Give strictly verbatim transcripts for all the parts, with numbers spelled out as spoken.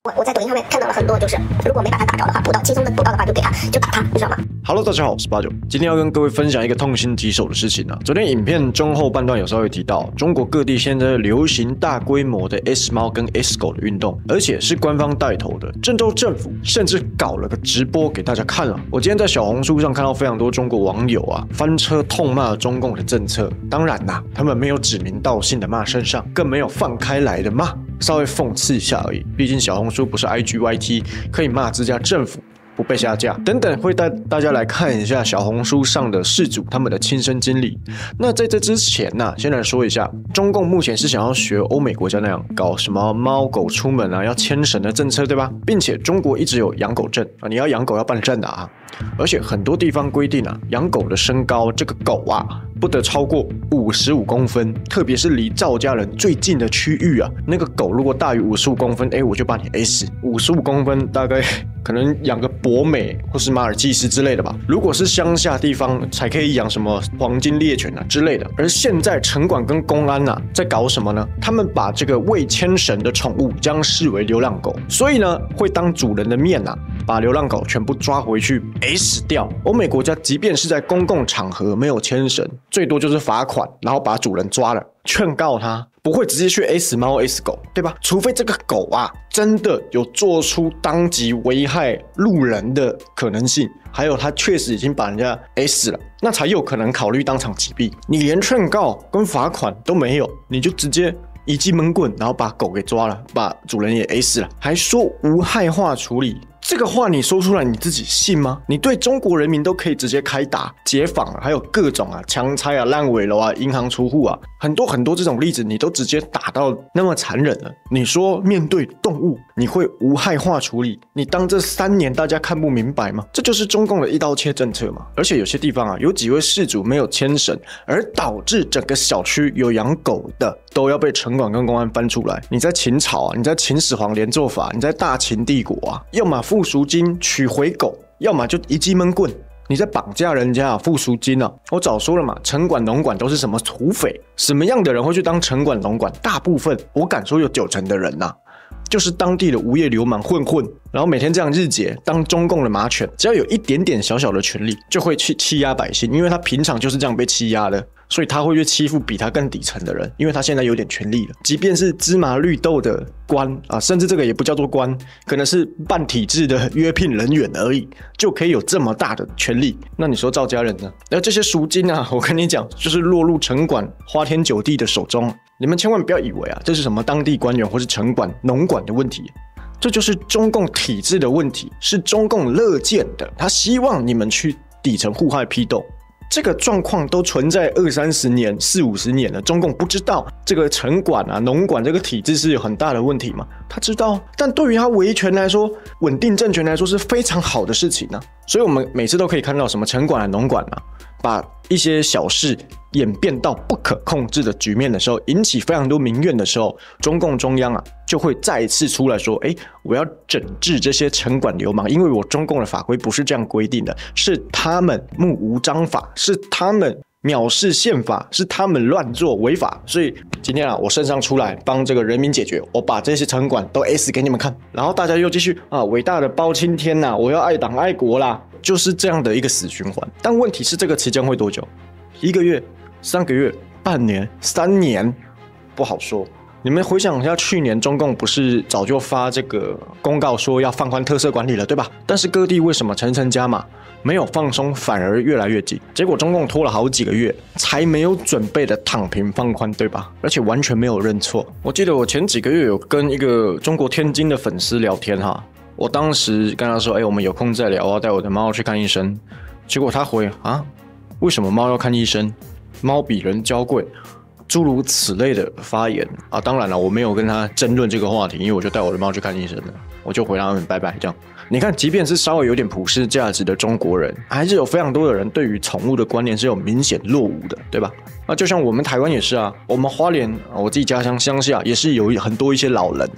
我我在抖音上面看到了很多，就是如果没把他打着的话，补到轻松的补到的话，就给他就打他，你知道吗 ？Hello， 大家好，我是八九，今天要跟各位分享一个痛心疾首的事情啊。昨天影片中后半段有稍微提到，中国各地现在流行大规模的 S 猫跟 S 狗的运动，而且是官方带头的。郑州政府甚至搞了个直播给大家看了。我今天在小红书上看到非常多中国网友啊翻车痛骂中共的政策，当然啦，他们没有指名道姓的骂身上，更没有放开来的骂。稍微讽刺一下而已，毕竟小红书不是 I G Y T， 可以骂自家政府不被下架等等，会带大家来看一下小红书上的事主他们的亲身经历。那在这之前呢、啊，先来说一下，中共目前是想要学欧美国家那样搞什么猫狗出门啊要牵绳的政策，对吧？并且中国一直有养狗证啊，你要养狗要办证的啊。而且很多地方规定啊，养狗的身高，这个狗啊不得超过五十五公分，特别是离赵家人最近的区域啊，那个狗如果大于五十五公分，哎，我就把你 S。五十五公分大概可能养个博美或是马尔济斯之类的吧。如果是乡下地方，才可以养什么黄金猎犬啊之类的。而现在城管跟公安啊在搞什么呢？他们把这个未牵绳的宠物将视为流浪狗，所以呢会当主人的面啊，把流浪狗全部抓回去 S 掉。欧美国家即便是在公共场合没有牵绳，最多就是罚款，然后把主人抓了，劝告他。不会直接去 S 猫 S 狗，对吧？除非这个狗啊真的有做出当即危害路人的可能性，还有它确实已经把人家 S 了，那才有可能考虑当场击毙。你连劝告跟罚款都没有，你就直接一记闷棍，然后把狗给抓了，把主人也 S 了，还说无害化处理。这个话你说出来你自己信吗？你对中国人民都可以直接开打、解访啊，还有各种啊强拆啊、烂尾楼啊、银行出户啊，很多很多这种例子你都直接打到那么残忍了。你说面对动物你会无害化处理？你当这三年大家看不明白吗？这就是中共的一刀切政策嘛。而且有些地方啊，有几位事主没有牵绳，而导致整个小区有养狗的都要被城管跟公安翻出来。你在秦朝啊，你在秦始皇连坐法，你在大秦帝国啊，要么付赎金取回狗，要么就一记闷棍。你在绑架人家啊，付赎金啊！我早说了嘛，城管、农管都是什么土匪？什么样的人会去当城管、农管？大部分，我敢说有九成的人呐、啊，就是当地的无业流氓混混，然后每天这样日结，当中共的马犬，只要有一点点小小的权力，就会去欺压百姓，因为他平常就是这样被欺压的。所以他会去欺负比他更底层的人，因为他现在有点权力了。即便是芝麻绿豆的官啊，甚至这个也不叫做官，可能是半体制的约聘人员而已，就可以有这么大的权力。那你说赵家人呢？而这些赎金啊，我跟你讲，就是落入城管花天酒地的手中。你们千万不要以为啊，这是什么当地官员或是城管、农管的问题。这就是中共体制的问题，是中共乐见的，他希望你们去底层互害批斗。这个状况都存在二三十年、四五十年了，中共不知道这个城管啊、农管这个体制是有很大的问题吗？他知道，但对于他维权来说、稳定政权来说是非常好的事情啊。所以我们每次都可以看到什么城管啊、农管啊，把一些小事演变到不可控制的局面的时候，引起非常多民怨的时候，中共中央啊就会再一次出来说：“哎，我要整治这些城管流氓，因为我中共的法规不是这样规定的，是他们目无章法，是他们藐视宪法，是他们乱做违法。所以今天啊，我身上出来帮这个人民解决，我把这些城管都 S 给你们看，然后大家又继续啊，伟大的包青天呐、啊，我要爱党爱国啦，就是这样的一个死循环。但问题是，这个期间会多久？一个月？三个月？半年？三年？不好说。你们回想一下，去年中共不是早就发这个公告说要放宽特色管理了，对吧？但是各地为什么层层加码，没有放松，反而越来越紧？结果中共拖了好几个月，才没有准备的躺平放宽，对吧？而且完全没有认错。我记得我前几个月有跟一个中国天津的粉丝聊天哈，我当时跟他说：“哎、欸，我们有空再聊，我要带我的猫去看医生。”结果他回啊，为什么猫要看医生？猫比人娇贵，诸如此类的发言啊。当然了，我没有跟他争论这个话题，因为我就带我的猫去看医生了，我就回他们拜拜这样。你看，即便是稍微有点普世价值的中国人，还是有非常多的人对于宠物的观念是有明显落伍的，对吧？那就像我们台湾也是啊，我们花莲，我自己家乡乡下也是有很多一些老人哦，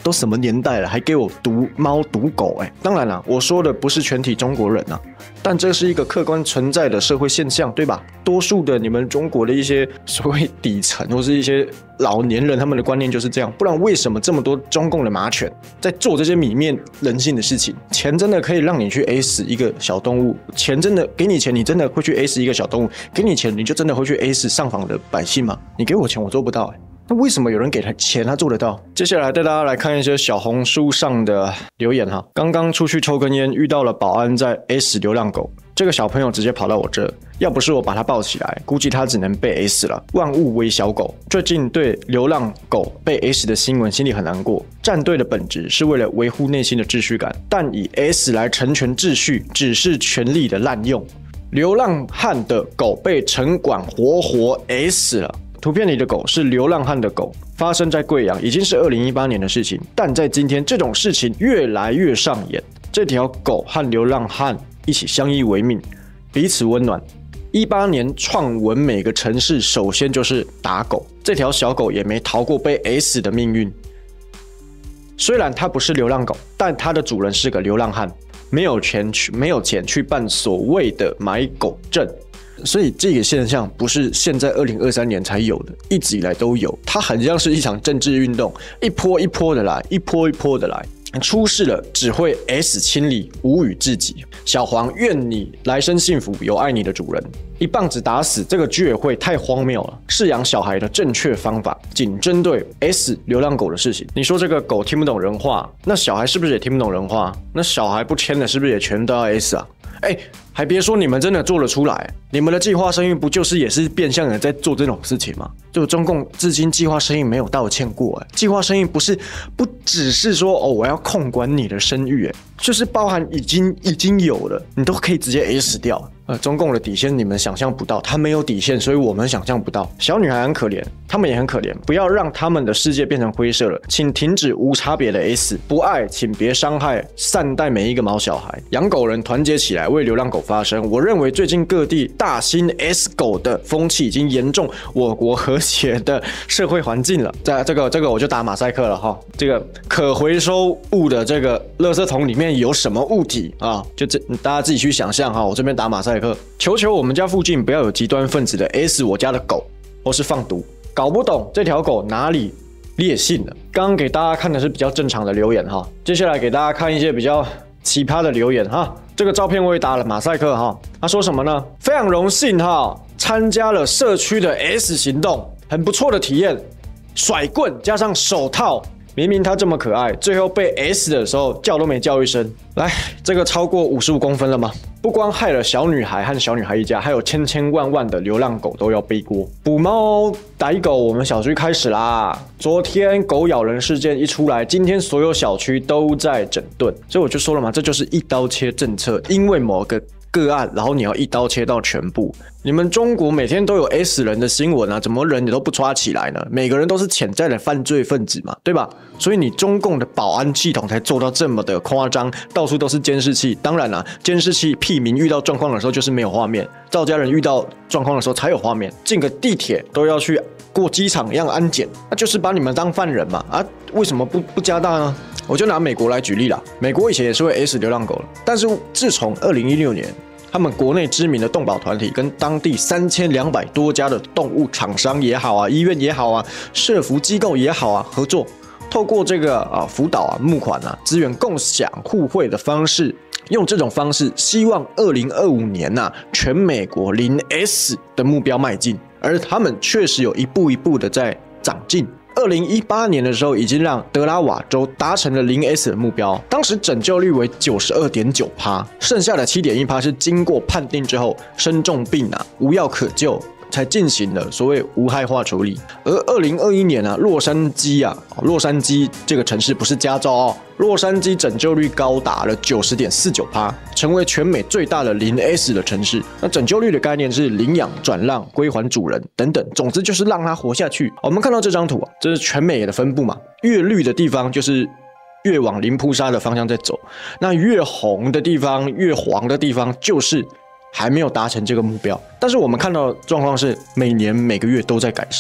都什么年代了，还给我毒猫毒狗哎！当然啦，我说的不是全体中国人啊，但这是一个客观存在的社会现象，对吧？多数的你们中国的一些所谓底层或是一些老年人，他们的观念就是这样，不然为什么这么多中共的马犬在做这些泯灭人性的事情？钱真的可以让你去 A 死一个小动物，钱真的给你钱，你真的会去 A 死一个小动物？给你钱，你就真的会去 A 死上访的百姓吗？你给我钱，我做不到哎。那为什么有人给他钱，他做得到？接下来带大家来看一些小红书上的留言哈。刚刚出去抽根烟，遇到了保安在 S 流浪狗，这个小朋友直接跑到我这，要不是我把他抱起来，估计他只能被 S 了。万物为小狗，最近对流浪狗被 S 的新闻心里很难过。战队的本质是为了维护内心的秩序感，但以 S 来成全秩序，只是权力的滥用。流浪汉的狗被城管活活 S 了。图片里的狗是流浪汉的狗，发生在贵阳，已经是二零一八年的事情。但在今天，这种事情越来越上演。这条狗和流浪汉一起相依为命，彼此温暖。一八年创文每个城市，首先就是打狗。这条小狗也没逃过被 S 的命运。虽然它不是流浪狗，但它的主人是个流浪汉，没有钱去，没有钱去办所谓的买狗证。所以这个现象不是现在二零二三年才有的，一直以来都有。它很像是一场政治运动，一波一波的来，一波一波的来。出事了只会 S 清理，无语至极。小黄愿你来生幸福，有爱你的主人。一棒子打死这个居委会太荒谬了。饲养小孩的正确方法，仅针对 S 流浪狗的事情。你说这个狗听不懂人话，那小孩是不是也听不懂人话？那小孩不签的是不是也全都要 S 啊？哎，还别说，你们真的做得出来，你们的计划生育不就是也是变相的在做这种事情吗？就中共至今计划生育没有道歉过，哎，计划生育不是不只是说哦我要控管你的生育，哎，就是包含已经已经有了，你都可以直接 S 掉。呃，中共的底线你们想象不到，他没有底线，所以我们想象不到。小女孩很可怜，他们也很可怜，不要让他们的世界变成灰色了，请停止无差别的 S， 不爱请别伤害，善待每一个毛小孩，养狗人团结起来为流浪狗发声。我认为最近各地大兴 S 狗的风气已经严重我国和谐的社会环境了。在这个这个我就打马赛克了哈，这个可回收物的这个垃圾桶里面有什么物体啊？就这大家自己去想象哈，我这边打马赛克。求求我们家附近不要有极端分子的 S 我家的狗，或是放毒。搞不懂这条狗哪里劣性了。刚刚给大家看的是比较正常的留言哈，接下来给大家看一些比较奇葩的留言哈。这个照片我也打了马赛克哈。他说什么呢？非常荣幸哈，参加了社区的 S 行动，很不错的体验。甩棍加上手套。明明他这么可爱，最后被 S 的时候叫都没叫一声。来，这个超过五十五公分了吗？不光害了小女孩和小女孩一家，还有千千万万的流浪狗都要背锅。捕猫逮狗，我们小区开始啦。昨天狗咬人事件一出来，今天所有小区都在整顿。所以我就说了嘛，这就是一刀切政策，因为某个个案，然后你要一刀切到全部。你们中国每天都有 S 人的新闻啊，怎么人你都不抓起来呢？每个人都是潜在的犯罪分子嘛，对吧？所以你中共的保安系统才做到这么的夸张，到处都是监视器。当然啦、啊，监视器屁民遇到状况的时候就是没有画面，赵家人遇到状况的时候才有画面。进个地铁都要去过机场一样安检，那、啊、就是把你们当犯人嘛啊？为什么不不加大呢？我就拿美国来举例啦，美国以前也是会 S 流浪狗了，但是自从二零一六年。他们国内知名的动保团体跟当地三千两百多家的动物厂商也好啊，医院也好啊，社福机构也好啊，合作，透过这个啊辅导啊、募款啊、资源共享互惠的方式，用这种方式，希望二零二五年呐、啊，全美国零 S 的目标迈进，而他们确实有一步一步的在长进。二零一八年的时候，已经让德拉瓦州达成了零 S 的目标，当时拯救率为 百分之九十二点九， 剩下的 百分之七点一 是经过判定之后，生重病啊，无药可救，才进行了所谓无害化处理。而二零二一年啊，洛杉矶啊，洛杉矶这个城市不是加州哦，洛杉矶拯救率高达了 百分之九十点四九， 成为全美最大的零 S 的城市。那拯救率的概念是领养、转让、归还主人等等，总之就是让它活下去。我们看到这张图啊，这是全美的分布嘛，越绿的地方就是越往零扑杀的方向在走，那越红的地方、越黄的地方就是还没有达成这个目标。但是我们看到的状况是每年每个月都在改善，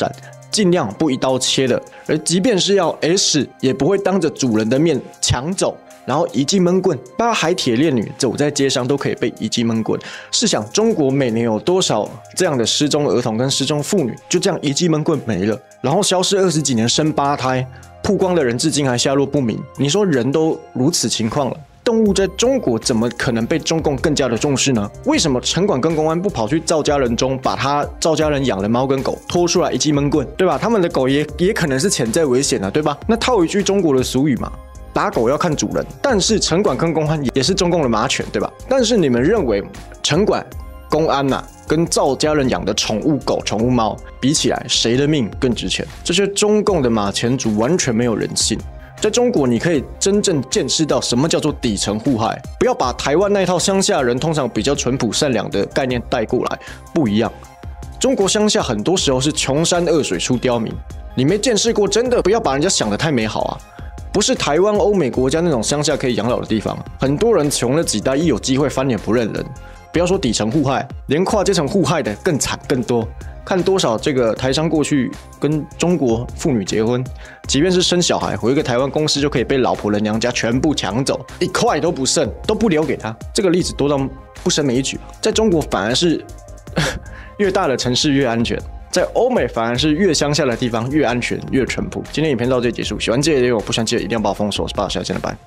尽量不一刀切的，而即便是要 S， 也不会当着主人的面抢走，然后一记闷棍，八海铁链女走在街上都可以被一记闷棍。试想，中国每年有多少这样的失踪儿童跟失踪妇女，就这样一记闷棍没了，然后消失二十几年生八胎，曝光的人至今还下落不明。你说人都如此情况了，动物在中国怎么可能被中共更加的重视呢？为什么城管跟公安不跑去赵家人中，把他赵家人养的猫跟狗拖出来一记闷棍，对吧？他们的狗也也可能是潜在危险的，对吧？那套一句中国的俗语嘛，打狗要看主人。但是城管跟公安也是中共的马犬，对吧？但是你们认为城管、公安呐、啊，跟赵家人养的宠物狗、宠物猫比起来，谁的命更值钱？这些中共的马前卒完全没有人性。在中国，你可以真正见识到什么叫做底层互害。不要把台湾那套乡下人通常比较淳朴善良的概念带过来，不一样。中国乡下很多时候是穷山恶水出刁民，你没见识过，真的不要把人家想得太美好啊！不是台湾、欧美国家那种乡下可以养老的地方，很多人穷了几代，一有机会翻脸不认人。不要说底层互害，连跨阶层互害的更惨更多。看多少这个台商过去跟中国妇女结婚，即便是生小孩，回一个台湾公司就可以被老婆的娘家全部抢走，一块都不剩，都不留给他。这个例子多到不胜枚举。在中国反而是越大的城市越安全，在欧美反而是越乡下的地方越安全越淳朴。今天影片到这里结束，喜欢这个内容，不喜欢记得一定要把我封锁。我是爸，下次见了，拜。